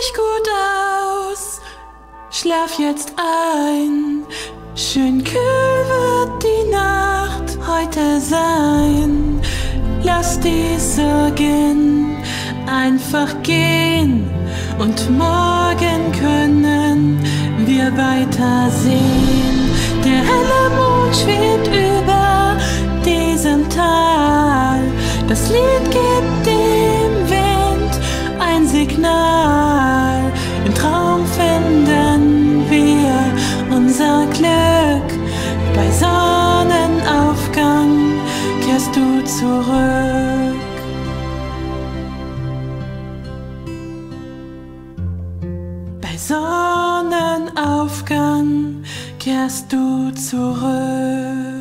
dich gut aus, schlaf jetzt ein. Schön kühl wird die Nacht heute sein. Lass die Sorgen einfach gehen und morgen können wir weitersehen. Der helle Mond schwebt über diesem Tal. Das Lied gibt dem Wind ein Signal. Im Traum finden wir unser Glück. Bei Sonnenaufgang kehrst du zurück. Bei Sonnenaufgang kehrst du zurück.